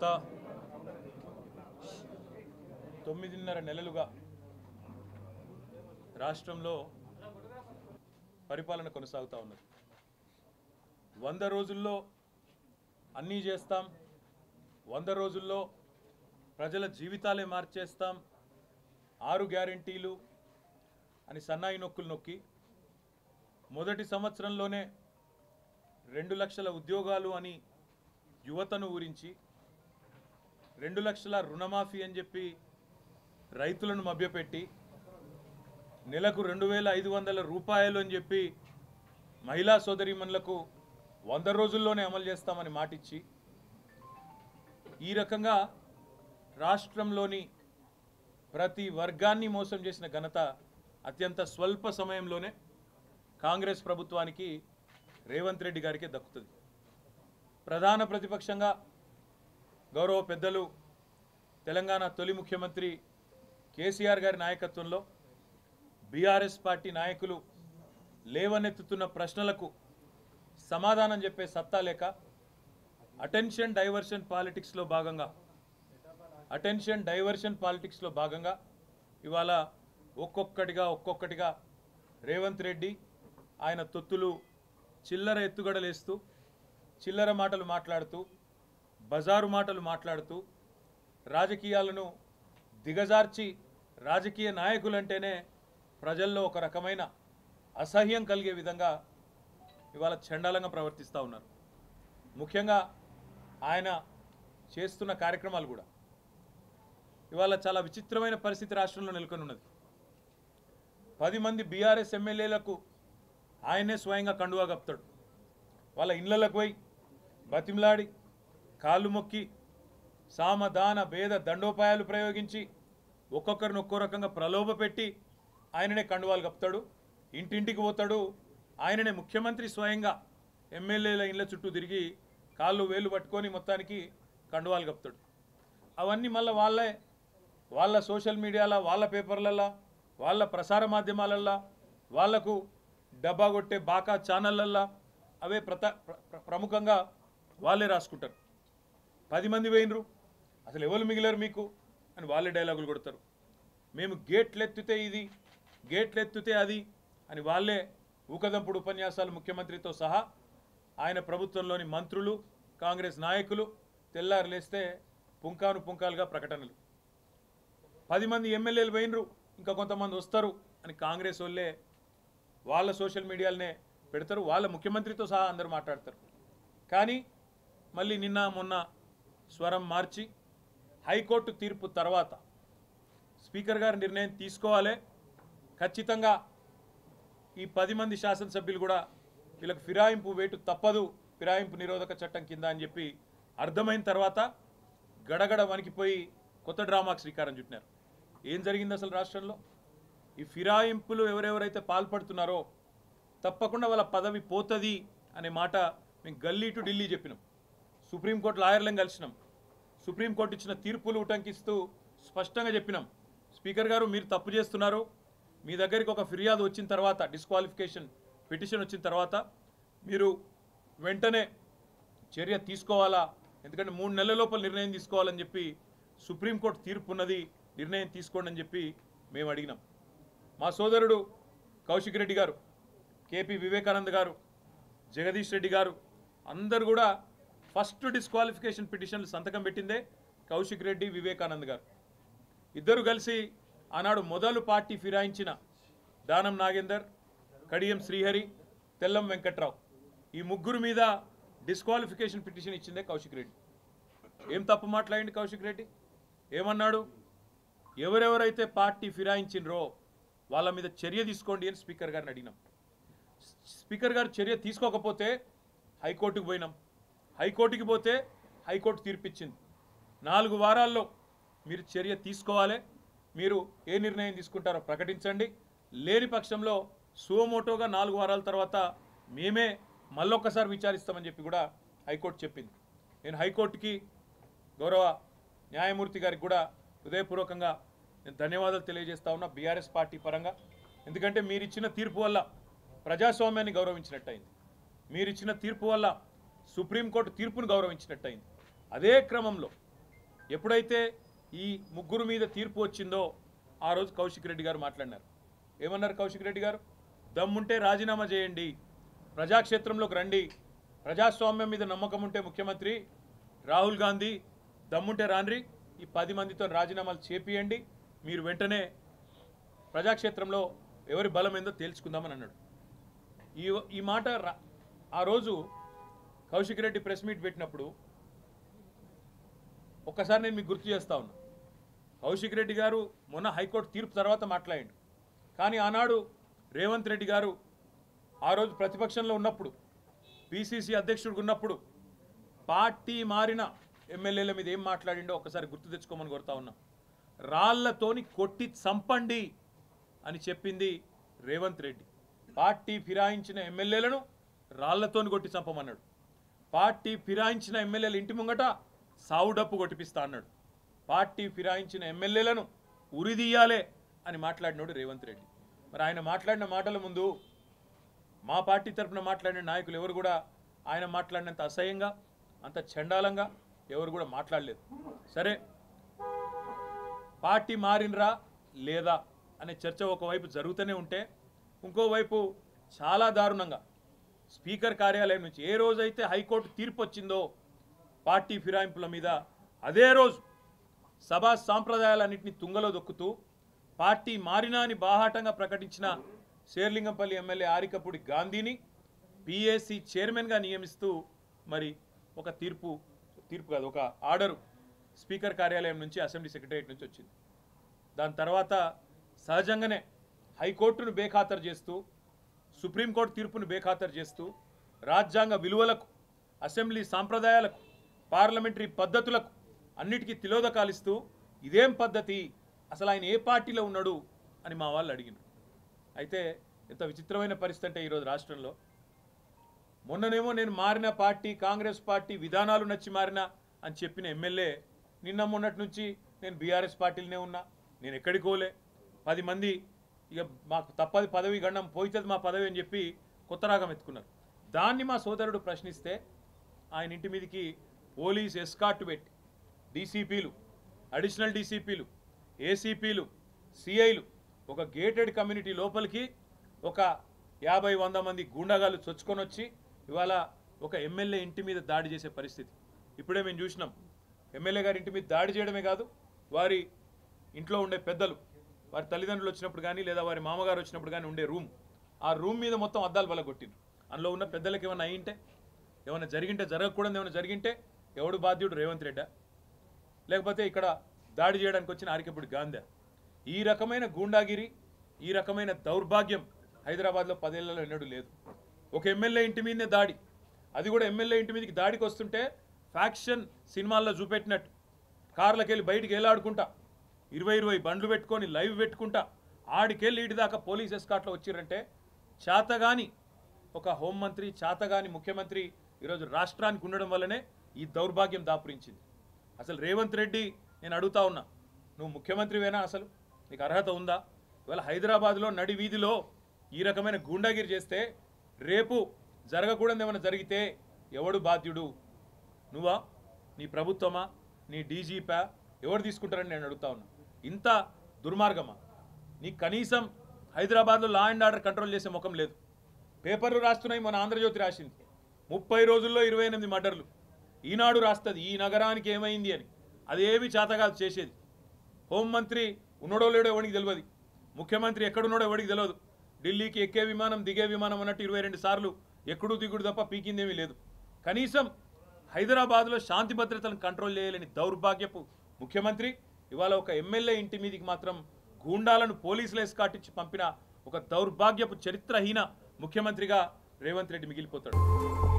గత 9.5 నెలలుగా రాష్ట్రంలో పరిపాలన కొనసాగుతూ ఉన్నది. 100 రోజుల్లో అన్నీ చేస్తాం, 100 రోజుల్లో ప్రజల జీవితాలే మార్చేస్తాం, 6 గ్యారెంటీలు అని సన్నాయి నొక్కులు నొక్కి మొదటి సంవత్సరంలోనే 2 లక్షల ఉద్యోగాలు అని యువతను ఊరించి 2 లక్షల రుణమాఫీ అని చెప్పి రైతులను మభ్యపెట్టి నెలకు 2,500 రూపాయలు అని చెప్పి మహిళా సోదరీమణులకు 100 రోజుల్లోనే అమలు చేస్తామని మాటిచ్చి ఈ రకంగా రాష్ట్రంలోని ప్రతి వర్గాన్ని మోసం చేసిన ఘనత అత్యంత స్వల్ప సమయంలోనే కాంగ్రెస్ ప్రభుత్వానికి రేవంత్ రెడ్డి గారికి దక్కుతుంది. ప్రధాన ప్రతిపక్షంగా గౌరవ పెద్దలు తెలంగాణ తొలి ముఖ్యమంత్రి కేసీఆర్ గారి నాయకత్వంలో బీఆర్ఎస్ పార్టీ నాయకులు లేవనెత్తుతున్న ప్రశ్నలకు సమాధానం చెప్పే సత్తా లేక అటెన్షన్ డైవర్షన్ పాలిటిక్స్లో భాగంగా ఇవాళ ఒక్కొక్కటిగా రేవంత్ రెడ్డి ఆయన తొత్తులు చిల్లర ఎత్తుగడలేస్తూ చిల్లర మాటలు మాట్లాడుతూ బజారు మాటలు మాట్లాడుతూ రాజకీయాలను దిగజార్చి రాజకీయ నాయకులంటేనే ప్రజల్లో ఒక రకమైన అసహ్యం కలిగే విధంగా ఇవాళ చండాలంగా ప్రవర్తిస్తూ ఉన్నారు. ముఖ్యంగా ఆయన చేస్తున్న కార్యక్రమాలు కూడా ఇవాళ చాలా విచిత్రమైన పరిస్థితి రాష్ట్రంలో నెలకొని ఉన్నది. 10 మంది బీఆర్ఎస్ ఎమ్మెల్యేలకు ఆయనే స్వయంగా కండువా కప్తాడు. వాళ్ళ ఇళ్లకు పోయి బతిమలాడి కాళ్ళు మొక్కి సామదాన భేద దండోపాయాలు ప్రయోగించి ఒక్కొక్కరిని ఒక్కో రకంగా ప్రలోభ పెట్టి ఆయననే కండువాలు కప్తాడు. ఇంటింటికి పోతాడు. ఆయననే ముఖ్యమంత్రి స్వయంగా ఎమ్మెల్యేల ఇళ్ల చుట్టూ తిరిగి కాళ్ళు వేలు పట్టుకొని మొత్తానికి కండువాలు కప్తాడు. అవన్నీ మళ్ళీ వాళ్ళ సోషల్ మీడియాలో, వాళ్ళ పేపర్లల్లో, వాళ్ళ ప్రసార మాధ్యమాలల్లో, వాళ్లకు డబ్బా కొట్టే బాకా ఛానళ్ళల్లో అవే ప్రముఖంగా వాళ్ళే రాసుకుంటారు. 10 మంది పోయినరు, అసలు ఎవరు మిగిలారు మీకు అని వాళ్ళే డైలాగులు కొడతారు. మేము గేట్లెత్తితే ఇది, గేట్లెత్తితే అది అని వాళ్ళే ఊకదంపుడు ఉపన్యాసాలు ముఖ్యమంత్రితో సహా ఆయన ప్రభుత్వంలోని మంత్రులు, కాంగ్రెస్ నాయకులు తెల్లారు లేస్తే పుంకాలుగా ప్రకటనలు. 10 మంది ఎమ్మెల్యేలు పోయినరు, ఇంకా కొంతమంది వస్తారు అని కాంగ్రెస్ వాళ్ళే వాళ్ళ సోషల్ మీడియాలనే పెడతారు. వాళ్ళ ముఖ్యమంత్రితో సహా అందరూ మాట్లాడతారు. కానీ మళ్ళీ నిన్న మొన్న స్వరం మార్చి హైకోర్టు తీర్పు తర్వాత స్పీకర్ గారు నిర్ణయం తీసుకోవాలి, ఖచ్చితంగా ఈ 10 మంది శాసనసభ్యులు కూడా వీళ్ళకి ఫిరాయింపు వేటు తప్పదు, ఫిరాయింపు నిరోధక చట్టం కింద అని చెప్పి అర్థమైన తర్వాత గడగడ వణికిపోయి కొత్త డ్రామాకు శ్రీకారం చుట్టినారు. ఏం జరిగింది అసలు రాష్ట్రంలో? ఈ ఫిరాయింపులు ఎవరెవరైతే పాల్పడుతున్నారో తప్పకుండా వాళ్ళ పదవి పోతుంది అనే మాట మేము గల్లీ టు ఢిల్లీ చెప్పినాం. సుప్రీంకోర్టు లాయర్లను కలిసినాం. సుప్రీంకోర్టు ఇచ్చిన తీర్పులు ఉటంకిస్తూ స్పష్టంగా చెప్పినాం, స్పీకర్ గారు మీరు తప్పు చేస్తున్నారు, మీ దగ్గరికి ఒక ఫిర్యాదు వచ్చిన తర్వాత, డిస్క్వాలిఫికేషన్ పిటిషన్ వచ్చిన తర్వాత మీరు వెంటనే చర్య తీసుకోవాలా, ఎందుకంటే 3 నెలల లోపల నిర్ణయం తీసుకోవాలని చెప్పి సుప్రీంకోర్టు తీర్పు ఉన్నది, నిర్ణయం తీసుకోండి అని చెప్పి మేము అడిగినాం. మా సోదరుడు కౌశిక్ రెడ్డి గారు, కేపీ వివేకానంద్ గారు, జగదీష్ రెడ్డి గారు అందరూ కూడా ఫస్ట్ డిస్క్వాలిఫికేషన్ పిటిషన్లు సంతకం పెట్టిందే కౌశిక్ రెడ్డి, వివేకానంద్ గారు. ఇద్దరు కలిసి ఆనాడు మొదలు పార్టీ ఫిరాయించిన దానం నాగేందర్, కడియం శ్రీహరి, తెల్లం వెంకట్రావు ఈ ముగ్గురు మీద డిస్క్వాలిఫికేషన్ పిటిషన్ ఇచ్చిందే కౌశిక్ రెడ్డి. ఏం తప్పు మాట్లాడింది కౌశిక్ రెడ్డి? ఏమన్నాడు? ఎవరెవరైతే పార్టీ ఫిరాయించినరో వాళ్ళ మీద చర్య తీసుకోండి అని స్పీకర్ గారిని అడిగినాం. స్పీకర్ గారు చర్య తీసుకోకపోతే హైకోర్టుకు పోయినాం. హైకోర్టుకి పోతే హైకోర్టు తీర్పిచ్చింది, 4 వారాల్లో మీరు చర్య తీసుకోవాలి, మీరు ఏ నిర్ణయం తీసుకుంటారో ప్రకటించండి, లేని పక్షంలో సుమోటోగా 4 వారాల తర్వాత మేమే మళ్ళొక్కసారి విచారిస్తామని చెప్పి కూడా హైకోర్టు చెప్పింది. నేను హైకోర్టుకి గౌరవ న్యాయమూర్తి గారికి కూడా హృదయపూర్వకంగా నేను ధన్యవాదాలు తెలియజేస్తా ఉన్నా బీఆర్ఎస్ పార్టీ పరంగా. ఎందుకంటే మీరిచ్చిన తీర్పు వల్ల ప్రజాస్వామ్యాన్ని గౌరవించినట్టయింది, మీరిచ్చిన తీర్పు వల్ల సుప్రీంకోర్టు తీర్పును గౌరవించినట్టయింది. అదే క్రమంలో ఎప్పుడైతే ఈ ముగ్గురు మీద తీర్పు వచ్చిందో ఆ రోజు కౌశిక్ రెడ్డి గారు మాట్లాడినారు. ఏమన్నారు కౌశిక్ రెడ్డి గారు? దమ్ముంటే రాజీనామా చేయండి, ప్రజాక్షేత్రంలోకి రండి, ప్రజాస్వామ్యం మీద నమ్మకం ఉంటే ముఖ్యమంత్రి రాహుల్ గాంధీ దమ్ముంటే రాన్రి, ఈ 10 మందితో రాజీనామాలు చేపియండి, మీరు వెంటనే ప్రజాక్షేత్రంలో ఎవరి బలం ఏందో తేల్చుకుందామని అన్నాడు. ఈ మాట ఆ రోజు కౌశిక్ రెడ్డి ప్రెస్ మీట్ పెట్టినప్పుడు ఒక్కసారి నేను మీకు గుర్తు చేస్తా ఉన్నా. కౌశిక్ రెడ్డి గారు మొన్న హైకోర్టు తీర్పు తర్వాత మాట్లాడాడు. కానీ ఆనాడు రేవంత్ రెడ్డి గారు ఆ రోజు ప్రతిపక్షంలో ఉన్నప్పుడు, పిసిసి అధ్యక్షుడిగా ఉన్నప్పుడు పార్టీ మారిన ఎమ్మెల్యేల మీద ఏం మాట్లాడిండో ఒకసారి గుర్తు తెచ్చుకోమని కోరుతా ఉన్నా. రాళ్లతోని కొట్టి చంపండి అని చెప్పింది రేవంత్ రెడ్డి. పార్టీ ఫిరాయించిన ఎమ్మెల్యేలను రాళ్లతోని కొట్టి చంపమన్నాడు. పార్టీ ఫిరాయించిన ఎమ్మెల్యేల ఇంటి ముంగట సావుడప్పు కొట్టిపిస్తా అన్నాడు. పార్టీ ఫిరాయించిన ఎమ్మెల్యేలను ఉరిదీయాలే అని మాట్లాడినాడు రేవంత్ రెడ్డి. మరి ఆయన మాట్లాడిన మాటల ముందు మా పార్టీ తరఫున మాట్లాడిన నాయకులు ఎవరు కూడా ఆయన మాట్లాడినంత అసహ్యంగా, అంత చండాలంగా ఎవరు కూడా మాట్లాడలేదు. సరే, పార్టీ మారినరా లేదా అనే చర్చ ఒకవైపు జరుగుతూనే ఉంటే, ఇంకోవైపు చాలా దారుణంగా స్పీకర్ కార్యాలయం నుంచి ఏ రోజైతే హైకోర్టు తీర్పు వచ్చిందో పార్టీ ఫిరాయింపుల మీద, అదే రోజు సభా సాంప్రదాయాలన్నింటినీ తుంగలో దొక్కుతూ పార్టీ మారినా అని బాహాటంగా ప్రకటించిన శేర్లింగంపల్లి ఎమ్మెల్యే ఆరికపూడి గాంధీని పిఏసి చైర్మన్గా నియమిస్తూ మరి ఒక తీర్పు కాదు, ఒక ఆర్డరు స్పీకర్ కార్యాలయం నుంచి, అసెంబ్లీ సెక్రటరియట్ నుంచి వచ్చింది. దాని తర్వాత సహజంగానే హైకోర్టును బేఖాతరు చేస్తూ, సుప్రీంకోర్టు తీర్పును బేఖాతరు చేస్తూ, రాజ్యాంగ విలువలకు, అసెంబ్లీ సాంప్రదాయాలకు, పార్లమెంటరీ పద్ధతులకు అన్నిటికీ తిలోదకాలిస్తూ ఇదేం పద్ధతి, అసలు ఆయన ఏ పార్టీలో ఉన్నాడు అని మా వాళ్ళు అడిగినారు. అయితే ఎంత విచిత్రమైన పరిస్థితి అంటే ఈరోజు రాష్ట్రంలో, మొన్ననేమో నేను మారిన పార్టీ కాంగ్రెస్ పార్టీ విధానాలు నచ్చి మారినా అని చెప్పిన ఎమ్మెల్యే నిన్న మొన్నటి నుంచి నేను బీఆర్ఎస్ పార్టీలోనే ఉన్నా, నేను ఎక్కడికి పోలే, 10 మంది ఇక మాకు తప్పది పదవి గండం పోయితుంది మా పదవి అని చెప్పి కొత్త రాగం ఎత్తుకున్నారు. దాన్ని మా సోదరుడు ప్రశ్నిస్తే ఆయన ఇంటి మీదకి పోలీస్ ఎస్కార్ట్ పెట్టి డీసీపీలు, అడిషనల్ డీసీపీలు, ఏసీపీలు, సిఐలు ఒక గేటెడ్ కమ్యూనిటీ లోపలికి ఒక 50-100 మంది గూండాగాళ్ళు చొచ్చుకొని వచ్చి ఇవాళ ఒక ఎమ్మెల్యే ఇంటి మీద దాడి చేసే పరిస్థితి ఇప్పుడే మేము చూసినాం. ఎమ్మెల్యే గారి ఇంటి మీద దాడి చేయడమే కాదు, వారి ఇంట్లో ఉండే పెద్దలు, వారి తల్లిదండ్రులు వచ్చినప్పుడు కానీ లేదా వారి మామగారు వచ్చినప్పుడు కానీ ఉండే రూమ్, ఆ రూమ్ మీద మొత్తం అద్దాలు బలగొట్టిండ్రు. అందులో ఉన్న పెద్దలకు ఏమైనా అయ్యింటే, ఏమైనా జరిగింటే, జరగకూడదు ఏమైనా జరిగింటే ఎవడు బాధ్యుడు? రేవంత్ రెడ్డా? లేకపోతే ఇక్కడ దాడి చేయడానికి వచ్చిన ఆరికపూడి గాంధీ? ఈ రకమైన గూండాగిరి, ఈ రకమైన దౌర్భాగ్యం హైదరాబాద్లో 10 ఏళ్లలో ఎన్నడూ లేదు. ఒక ఎమ్మెల్యే ఇంటి మీదనే దాడి, అది కూడా ఎమ్మెల్యే ఇంటి మీదకి దాడికి వస్తుంటే ఫ్యాక్షన్ సినిమాల్లో చూపెట్టినట్టు కార్లకి వెళ్ళి బయటికి వెళ్ళాడుకుంటా 20 బండ్లు పెట్టుకొని లైవ్ పెట్టుకుంటా ఆడికెళ్ళి ఇటు దాకా పోలీస్ ఎస్కాట్లో వచ్చిరంటే చేతగాని ఒక హోంమంత్రి, చేతగాని ముఖ్యమంత్రి ఈరోజు రాష్ట్రానికి ఉండడం వల్లనే ఈ దౌర్భాగ్యం దాపురించింది. అసలు రేవంత్ రెడ్డి నేను అడుగుతా ఉన్నా, నువ్వు ముఖ్యమంత్రివేనా? అసలు నీకు అర్హత ఉందా? ఇవాళ హైదరాబాద్లో నడి వీధిలో ఈ రకమైన గూండాగిరి చేస్తే రేపు జరగకూడదు ఏమైనా జరిగితే ఎవడు బాధ్యుడు? నువ్వా? నీ ప్రభుత్వమా? నీ డీజీపా? ఎవరు తీసుకుంటారని నేను అడుగుతా ఉన్నా. ఇంత దుర్మార్గమా? నీకు కనీసం హైదరాబాద్లో లా అండ్ ఆర్డర్ కంట్రోల్ చేసే ముఖం లేదు. పేపర్లు రాస్తున్నాయి, మన ఆంధ్రజ్యోతి రాసింది 30 రోజుల్లో 28 మర్డర్లు. ఈనాడు రాస్తుంది ఈ నగరానికి ఏమైంది అని. అదేమి చేతగాదు చేసేది. హోంమంత్రి ఉన్నాడో లేడో ఎవరికి తెలియదు, ముఖ్యమంత్రి ఎక్కడున్నాడో ఎవరికి తెలియదు. ఢిల్లీకి ఎక్కే విమానం దిగే విమానం అన్నట్టు 22 సార్లు ఎక్కడు దిగుడు తప్ప పీకిందేమీ లేదు. కనీసం హైదరాబాద్లో శాంతి భద్రతలను కంట్రోల్ చేయలేని దౌర్భాగ్యపు ముఖ్యమంత్రి ఇవాళ ఒక ఎమ్మెల్యే ఇంటి మీదకి మాత్రం గూండాలను పోలీసులు ఎస్కాటించి పంపిన ఒక దౌర్భాగ్యపు చరిత్రహీన ముఖ్యమంత్రిగా రేవంత్ రెడ్డి మిగిలిపోతాడు.